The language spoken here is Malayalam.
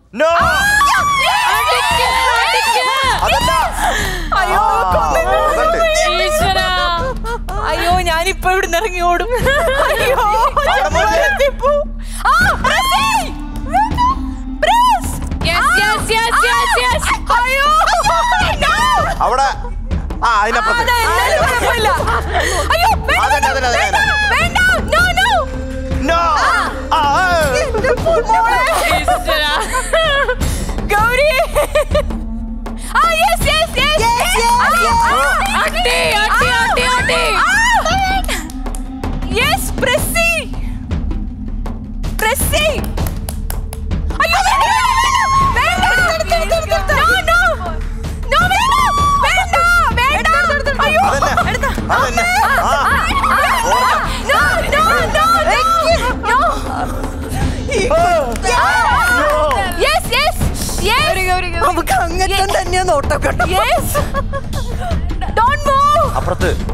നോ അയ്യോ ഞാനിപ്പോ ഇവിടെ ഇറങ്ങി ഓടും. അയ്യോ അവിടെ അതിനപ്പുറത്ത് ഗൗരി നമുക്ക് അങ്ങനെ തന്നെയാ നോട്ടം കേട്ടോ. അപ്പുറത്ത്